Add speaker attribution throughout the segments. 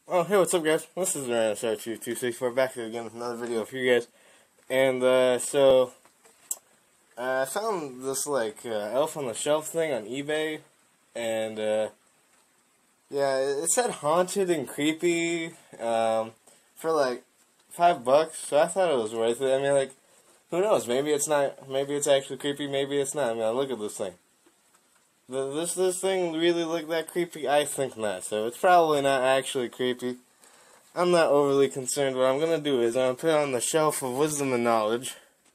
Speaker 1: Oh, hey, what's up, guys? This is Ryan Star 2264 back here again with another video for you guys. And, I found this, Elf on the Shelf thing on eBay. And, yeah, it said haunted and creepy, for like $5. So I thought it was worth it. I mean, like, who knows? Maybe it's not, maybe it's actually creepy, maybe it's not. I mean, look at this thing. This thing really looked that creepy? I think not. So it's probably not actually creepy. I'm not overly concerned. What I'm going to do is I'm going to put it on the shelf of wisdom and knowledge.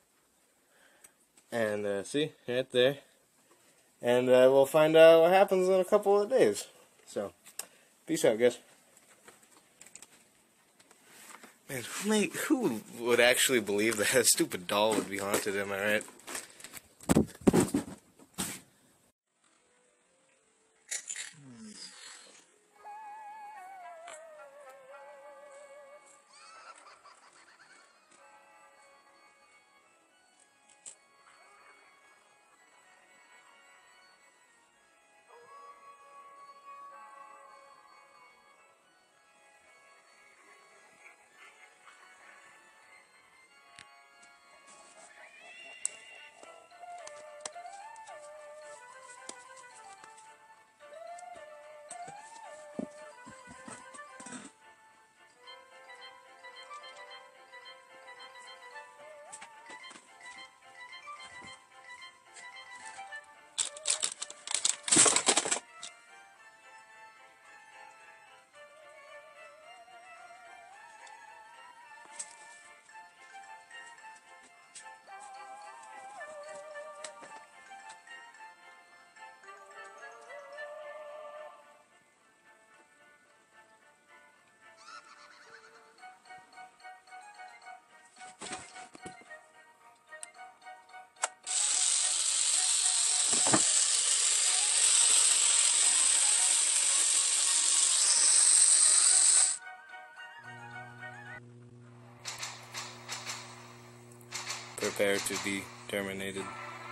Speaker 1: And, see? Right there. And we'll find out what happens in a couple of days. So, peace out, guys. Man, who would actually believe that a stupid doll would be haunted, am I right? Prepare to be terminated.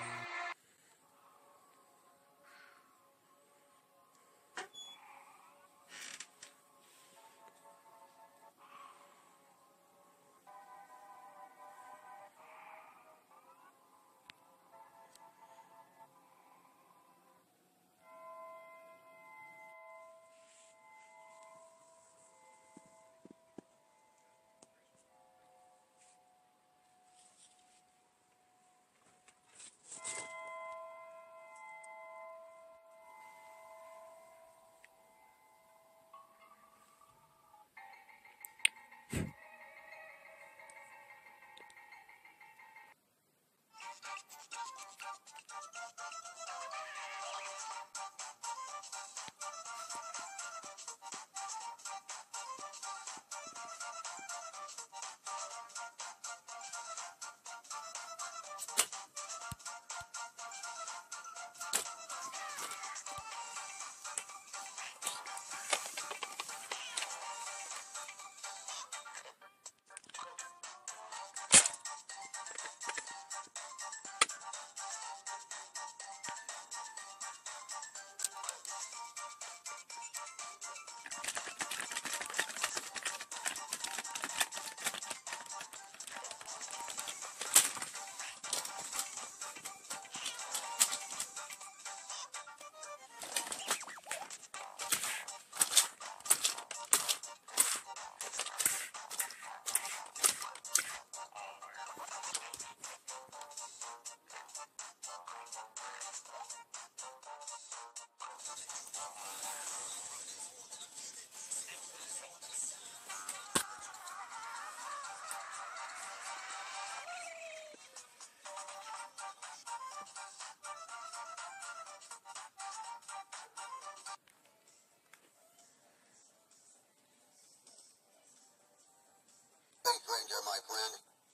Speaker 2: Ranger, my friend.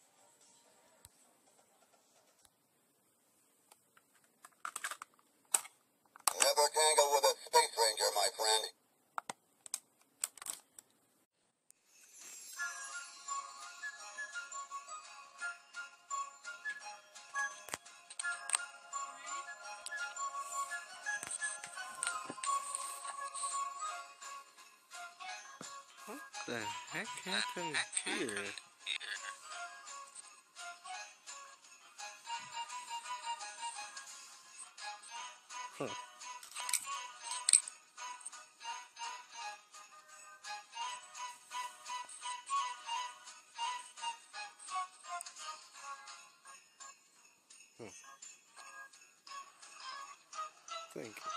Speaker 2: Never tangle with a Space Ranger, my friend.
Speaker 1: The heck happened here? Huh. Think.